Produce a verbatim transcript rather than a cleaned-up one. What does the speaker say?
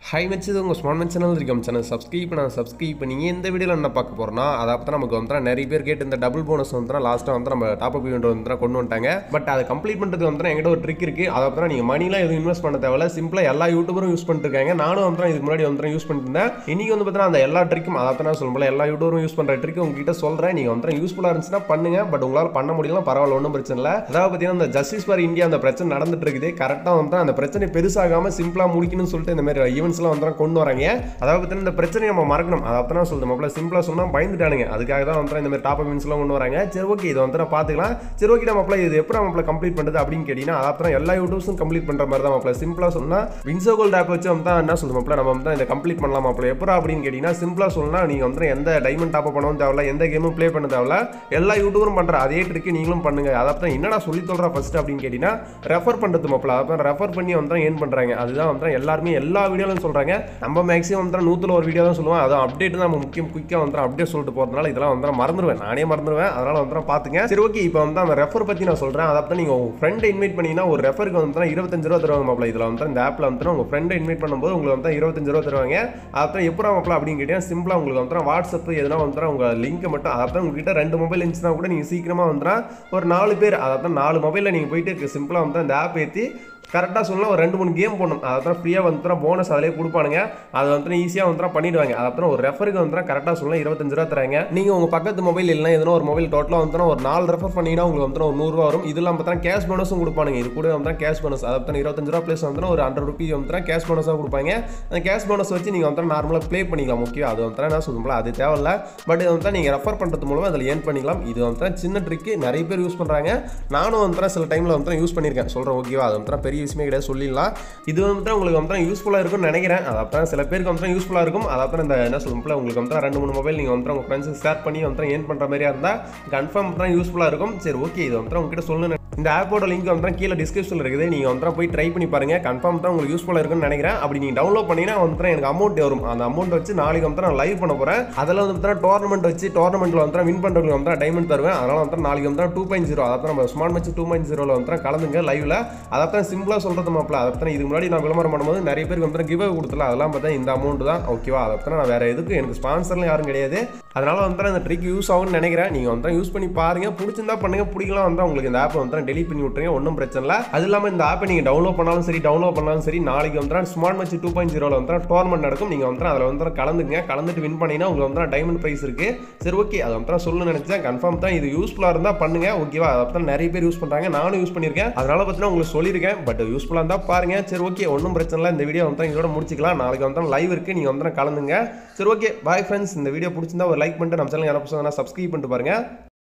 Hi மச்சி, இது உங்கள் ஸ்மார்ட் மேன் சேனல் இருக்கும் சேனல் சப்ஸ்கிரைப் பண்ண சப்ஸ்கிரைப் பண்ணி இந்த வீடியோவில் என்ன பார்க்க போகிறோம்னா, அதை பற்றி நமக்கு வந்து நிறைய பேர் கேட்டு இந்த டபுள் போனஸ் வந்து லாஸ்ட்டாக வந்து நம்ம டாப் அப் ஈவெண்ட் வந்து கொண்டு வந்துட்டாங்க. பட் அதை கம்ப்ளீட் பண்ணுறது வந்து எங்கிட்ட ஒரு ட்ரிக் இருக்குது. அதை பற்றி நீங்கள் மணிலாம் எதுவும் இன்வெஸ்ட் பண்ண தேவையில்ல. சிம்பிளாக எல்லா யூடியூபரும் யூஸ் பண்ணிட்டு இருக்காங்க. நானும் வந்து இதுக்கு முன்னாடி வந்து யூஸ் பண்ணிட்டு இருந்தேன். இன்றைக்கி வந்து பார்த்தீங்கன்னா அந்த எல்லா ட்ரிக்கும் அதை பற்றி நான் சொல்ல எல்லா யூடியூபரும் யூஸ் பண்ணுற ட்ரிக் உங்ககிட்ட சொல்கிறேன். நீங்கள் வந்து யூஸ்ஃபுல்லாக இருந்துச்சுன்னா பண்ணுங்க. பட் உங்களால் பண்ண முடியலாம், பரவாயில்ல, ஒன்றும் பிரச்சனை இல்லை. அதாவது பார்த்தீங்கன்னா இந்த ஜஸ்டிஸ் ஃபார் இந்தியா அந்த பிரச்சனை நடந்துட்டு இருக்குது. கரெக்டாக வந்து அந்த பிரச்சனை பெருசாகாமல் சிம்பிளாக முடிக்கணும்னு சொல்லிட்டு இந்த மாதிரி ஈவெண்ட்ஸ்லாம் வந்து கொண்டு வராங்க. அதாவது பார்த்தீங்கன்னா இந்த பிரச்சனையை நம்ம மறக்கணும். அதை அப்போ தான் சொல்லுது மாப்பிள்ள சிம்பிளாக சொன்னால் பயந்துட்டானுங்க. அதுக்காக தான் வந்து இந்த மாதிரி டாப் அப்ஸ்லாம் கொண்டு வராங்க. சரி, ஓகே, இதை வந்து பார்த்துக்கலாம். சரி, ஓகே, நம்ம இது எப்படி நம்ம கம்ப்ளீட் பண்ணுறது அப்படின்னு கேட்டிங்கன்னா, அப்புறம் எல்லா யூடியூப்ஸும் கம்ப்ளீட் பண்ணுற மாதிரி தான் மாப்பிள்ள. சிம்பிளாக சொன்னால் வின்சோ கோல்ட் ஆப் வச்சு வந்து என்ன சொல்லுது மாப்பிள்ள, நம்ம வந்து இதை கம்ப்ளீட் பண்ணலாம் மாப்பிள்ள. எப்போ அப்படின்னு கேட்டிங்கன்னா, சிம்பிளாக சொல்லணும்னா நீங்கள் வந்து எந்த டைமண்ட் டாப் பண்ணவும் தேவையில்ல, எந்த கேமும் ப்ளே பண்ண தேவையில்ல. எல்லா யூடியூபரும் பண்ணுற அதே ட்ரிக்கு நீங்களும் பண்ணுங்க. அதான் என்னடா சொல்லி சொல்கிறா ஃபர்ஸ்ட் அப்படின்னு கேட்டிங்கன்னா, ரெஃபர் பண்ணுறது மாப்பிள்ள. அப்புறம் ரெஃபர் பண்ணி வந்து ஏன் பண்ணுறாங்க, அதுதான் வந்து எல்லாருமே எல்லா வீடியோலும் சொல்கிறாங்க. நம்ம மேக்ஸிமம் வந்து நூற்றில் ஒரு வீடியோ தான் சொல்லுவேன். அதுவும் அப்டேட் தான் நம்ம முக்கியம், குயிக்காக வந்து அப்டேட் சொல்லிட்டு போகிறதுனால இதெல்லாம் வந்து மறந்துடுவேன், நானே மறந்துடுவேன். அதனால் வந்து பார்த்துங்க. சரி, ஓகே, இப்போ வந்து அந்த ரெஃபர் பற்றி நான் சொல்கிறேன். அதை பற்றி நீங்கள் உங்கள் ஃப்ரெண்டை இன்வைட் பண்ணிங்கன்னா ஒரு ரெஃபருக்கு வந்து இருபத்தஞ்சு ரூபா தருவாங்க மாப்பிள்ள. இதில் வந்து இந்த ஆப்பில் வந்து உங்கள் ஃப்ரெண்டை இன்வைட் பண்ணும்போது உங்களுக்கு வந்து இருபத்தஞ்சு ரூபா தருவாங்க. அப்புறம் எப்படி மாப்பிள்ள அப்படின்னு கேட்டீங்கன்னா, சிம்பிளாக உங்களுக்கு வந்து வாட்ஸ்அப் எதுனா வந்து உங்கள் லிங்க் மட்டும், அதான் உங்ககிட்ட ரெண்டு மொபைல் இருந்துச்சுன்னா கூட நீங்கள் சீக்கிரமாக வந்துடா ஒரு நாலு பேர், அதான் நாலு மொபைலில் நீங்கள் போயிட்டு சிம்பிளாக வந்து அந்த ஆப் ஏற்றி கரெக்டாக சொல்லலாம் ஒரு ரெண்டு மூணு கேம் போடணும். அதான் ஃப்ரீயாக வந்து போனஸ் அதிலே கொடுப்பானுங்க. அது வந்து ஈஸியாக வந்து பண்ணிடுவாங்க. அப்புறம் ஒரு ரெஃபருக்கு வந்து கரெக்டாக சொல்லலாம் இருபத்தஞ்சு ரூபா தராங்க. நீங்கள் உங்கள் பக்கத்து மொபைல் இல்லைனா எதுனா ஒரு மொபைல் டோட்டலாக வந்து ஒரு நாலு ரெஃபர் பண்ணிங்கன்னா உங்களுக்கு வந்து ஒரு நூறுரூவா வரும். இதெல்லாம் பார்த்தா கேஷ் போனஸும் கொடுப்பானுங்க. இது கூட வந்து கேஷ் போனஸ், அதான் இருபத்தஞ்சு ரூபா ப்ளஸ் வந்து ஒரு ஹண்ட்ரட் ருபீஸ் வந்து கேஷ் போனஸாக கொடுப்பாங்க. அந்த கேஷ் போனஸ் வச்சு நீங்கள் வந்து நார்மலாக ப்ளே பண்ணிக்கலாம். முக்கியம் அது வந்து என்ன சொல்லுங்களா, அது தேவையில்ல. பட் இது வந்து நீங்கள் ரெஃபர் பண்ணுறது மூலமாக அதில் ஏர்ன் பண்ணிக்கலாம். இது வந்து சின்ன ட்ரிக்கு, நிறைய பேர் யூஸ் பண்ணுறாங்க. நானும் வந்து சில டைமில் வந்து யூஸ் பண்ணியிருக்கேன். சொல்கிறேன், ஓகேவா, அது வந்து பெரிய விஷயமே கிடையாது, சொல்லிடலாம். இது வந்து உங்களுக்கு வந்து யூஸ்ஃபுல்லாக இருக்கும்னு நினைக்கிறேன். அதான் சில பேருக்கு வந்து யூஸ்ஃபுல்லாக இருக்கும். அதான் இந்த என்ன சொல்லும்போது உங்களுக்கு வந்து ரெண்டு மூணு மொபைல் நீங்கள் வந்து உங்கள் ஃப்ரெண்ட்ஸுக்கு ஷேர் பண்ணி வந்து ஏர்ன் பண்ணுற மாதிரியா இருந்தால் கன்ஃபார்ம் தான் யூஸ்ஃபுல்லாக இருக்கும். சரி, ஓகே, இது வந்து உங்ககிட்ட சொல்லணும். இந்த ஆப்போட லிங்க் வந்து கீழே டிஸ்கிரிப்ஷனில் இருக்குது. நீங்கள் வந்து போய் ட்ரை பண்ணி பாருங்கள். கன்ஃபார்ம் தான் உங்களுக்கு யூஸ்ஃபுல்லாக இருக்குன்னு நினைக்கிறேன். அப்படி நீங்கள் டவுன்லோட் பண்ணிங்கன்னா வந்து எனக்கு அமௌண்ட் வரும். அந்த அமௌண்ட் வச்சு நாளைக்கு வந்து நான் லைவ் பண்ண போகிறேன். அதில் வந்து டோர்னமெண்ட் வச்சு டோர்னமெண்ட்டில் வந்து வின் பண்ணுறவங்களுக்கு வந்து டைமண்ட் தருவேன். அதனால் வந்து நாளைக்கு வந்து டூ பாயிண்ட் ஜீரோ அதான் நம்ம ஸ்மார்ட் மேட்ச் டூ பாயிண்ட் ஜீரோவில் வந்து கலந்துங்க லைவில். அதான் சிம்பிளாக சொல்கிறது மாப்பிள்ள. அதான் இதுக்கு முன்னாடி நான் விளம்பரம் பண்ணும்போது நிறைய பேருக்கு வந்து கிவ் கொடுத்தல, அதெல்லாம் பார்த்தா இந்த அமௌண்ட் தான், ஓகேவா. அதான் நான் வேறு எதுக்கு எனக்கு ஸ்பான்சர்லாம் யாரும் கிடையாது. அதனால் வந்து அந்த ட்ரிக் யூஸ் ஆகும்னு நினைக்கிறேன். நீங்கள் வந்து யூஸ் பண்ணி பாருங்கள். பிடிச்சிருந்தா பண்ணுங்க, பிடிக்கலாம் வந்து உங்களுக்கு இந்த ஆப்பை வந்து டெலிட் பண்ணி விட்டுருங்க, ஒன்றும் பிரச்சனை இல்லை. அது இல்லாமல் இந்த ஆப்பை நீங்கள் டவுன்லோட் பண்ணாலும் சரி, டவுன்லோட் பண்ணாலும் சரி, நாளைக்கு வந்து ஸ்மார்ட் மேட்ச் டூ பாயிண்ட் ஜீரோவில் வந்து டோர்னமெண்ட் நடக்கும். நீங்கள் வந்து அதில் வந்து கலந்துங்க. கலந்துட்டு வின் பண்ணிங்கன்னா உங்களுக்கு வந்து டைமண்ட் ப்ரைஸ் இருக்குது. சரி, ஓகே, அதை வந்து சொல்லணும்னு நினச்சேன். கன்ஃபார்ம் தான் இது யூஸ்ஃபுல்லாக இருந்தால் பண்ணுங்க, ஓகேவா. அதை நிறைய பேர் யூஸ் பண்ணுறாங்க, நானும் யூஸ் பண்ணியிருக்கேன். அதனால் பார்த்தீங்கன்னா உங்களுக்கு சொல்லியிருக்கேன். பட் யூஸ்ஃபுல்லாக இருந்தால் பாருங்கள். சரி, ஓகே, ஒன்றும் பிரச்சனை இல்லை. இந்த வீடியோ வந்து இதோட முடிச்சிக்கலாம். நாளைக்கு வந்து லைவ் இருக்குது, நீங்கள் வந்து கலந்துங்க. சரி, ஓகே, பாய் ஃப்ரெண்ட்ஸ். இந்த வீடியோ பிடிச்சிருந்தா ஒரு லைக் பண்ணிட்டு நம்ம சேனல் யாரும் சப்ஸ்கிரைப் பண்ணிட்டு பாருங்க.